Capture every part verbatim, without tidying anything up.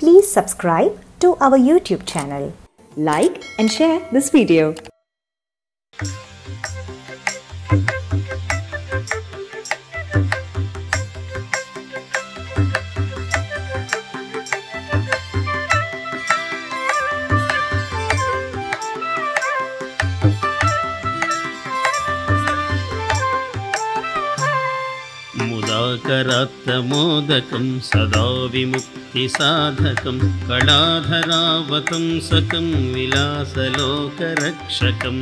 Please subscribe to our YouTube channel. Like and share this video. मुदाकरात्तमोदकं सदा विमुक्तिसाधकं कलाधरावतंसकं विलासलोकरक्षकम्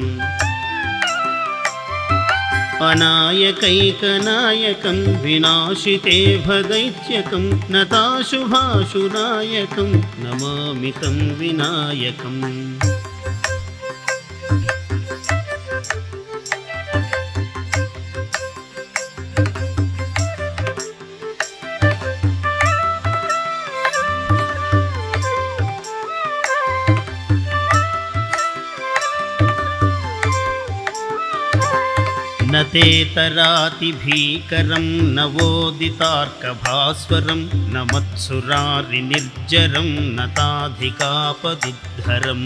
अनायकैकनायकं विनाशिते भदैत्यकं नताशुभाशुनायकं नमामि तं विनायकम्। न ते तरातिभीकरं नवोदितार्कभास्वरं न मत्सुरारिनिर्जरं न ताधिकापदुद्धरम्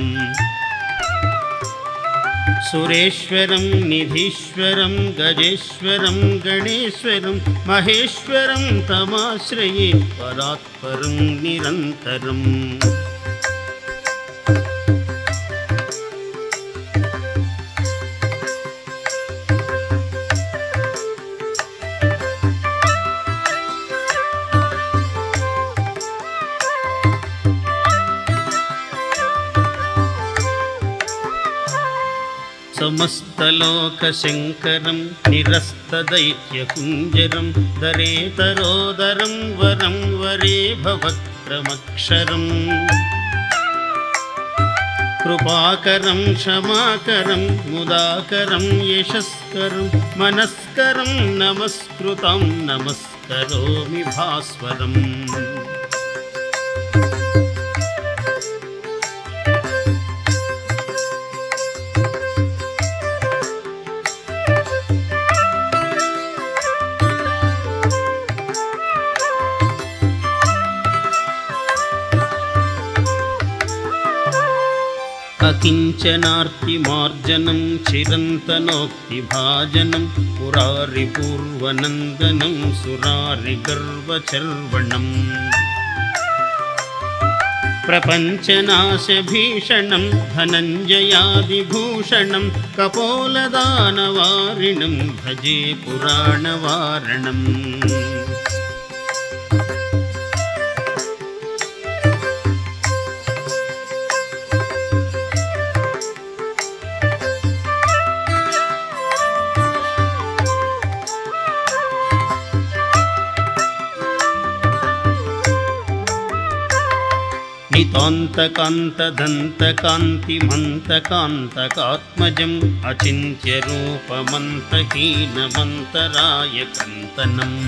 सुरेश्वरं निधीश्वरं गजेश्वरं गणेश्वरं महेश्वरं तमाश्रये परात्परं निरन्तरम्। समस्तलोकशङ्करं निरस्तदैत्यकुञ्जरं दरेतरोदरं वरं वरे भवक्रमक्षरम् कृपाकरं क्षमाकरं मुदाकरं यशस्करं मनस्करं नमस्कृतं नमस्करोमि भास्वरम्। अकिञ्चनार्तिमार्जनं चिरन्तनोक्तिभाजनं पुरारिपूर्वनन्दनं सुरारिगर्वचर्वणम् प्रपञ्चनाशभीषणं धनञ्जयादिभूषणं कपोलदानवारिणं भजे पुराणवारणम्। नितान्तकान्तदन्तकान्तिमन्तकान्तकात्मजम् अचिन्त्यरूपमन्तहीनमन्तरायकन्तनम्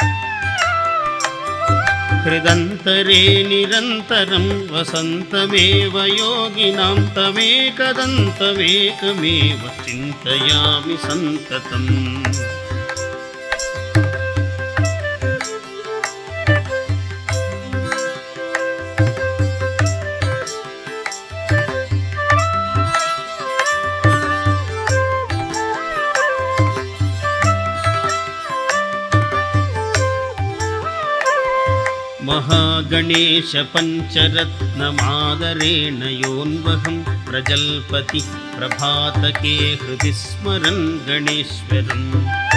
हृदन्तरे निरन्तरं वसन्तमेव योगिनां तमेकदन्तमेकमेव चिन्तयामि सन्ततम्। महागणेश पञ्चरत्नमादरेण योन्वहं प्रजल्पति प्रभातके हृदि स्मरन् गणेश्वरम्।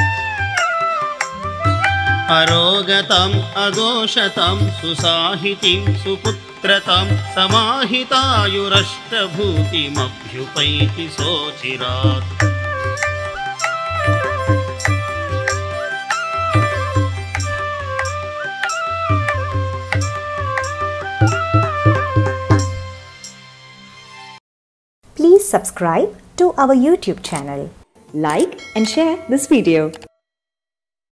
अरोगताम् अदोषतां सुसाहितीं सुपुत्रतां समाहितायुरष्टभूतिमभ्युपैति सोचिरात्। Please subscribe to our YouTube channel. Like and share this video.